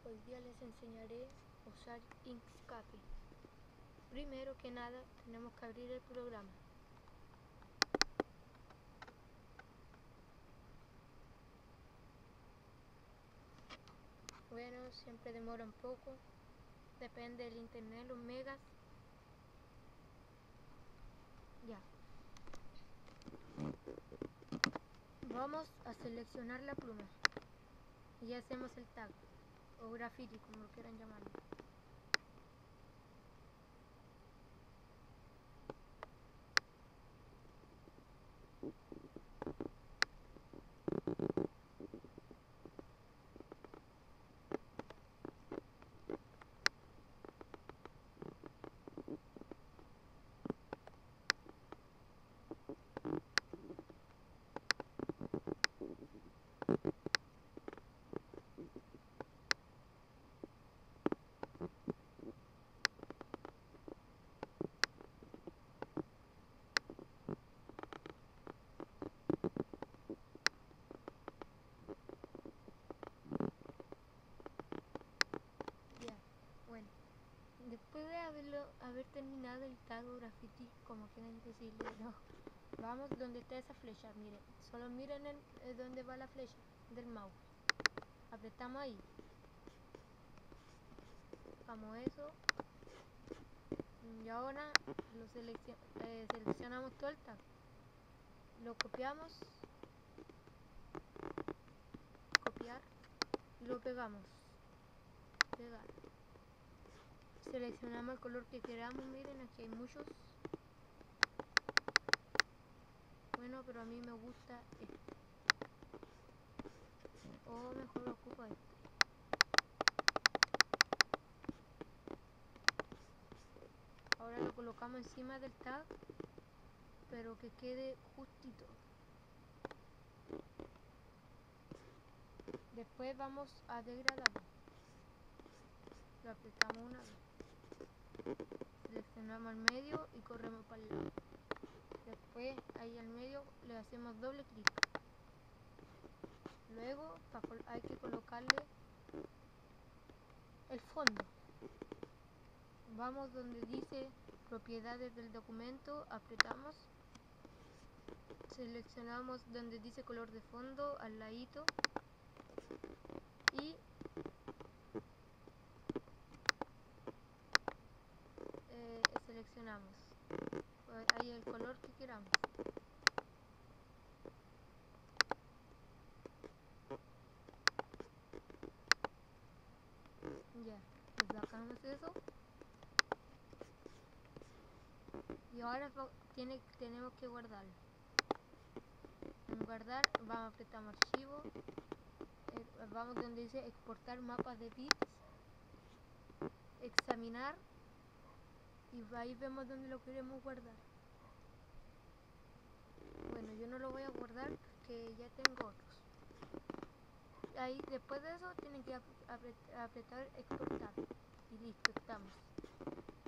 Hoy día les enseñaré a usar Inkscape. Primero que nada tenemos que abrir el programa. Bueno, siempre demora un poco, depende del internet, los megas. Ya. Vamos a seleccionar la pluma y hacemos el tag o graffiti, como lo quieran llamarlo. Después de haber terminado el tag o graffiti, como quieran decirle, no, vamos donde está esa flecha, miren, solo miren donde va la flecha del mouse, apretamos ahí, como eso, y ahora seleccionamos todo el tag, lo copiamos, copiar, y lo pegamos, pegar. Seleccionamos el color que queramos, miren aquí hay muchos. Bueno, pero a mí me gusta este. O mejor lo ocupo este. Ahora lo colocamos encima del tag, pero que quede justito. Después vamos a degradarlo. Lo apretamos una vez. Seleccionamos al medio y corremos para el lado. Después ahí al medio le hacemos doble clic. Luego hay que colocarle el fondo. Vamos donde dice propiedades del documento, apretamos. Seleccionamos donde dice color de fondo al ladito y seleccionamos ahí el color que queramos. Ya, pues sacamos eso y ahora tenemos que guardarlo. En guardar, apretamos archivo, vamos donde dice exportar mapas de bits, examinar y ahí vemos donde lo queremos guardar. Bueno, yo no lo voy a guardar porque ya tengo otros. Ahí después de eso tienen que apretar exportar y listo, estamos.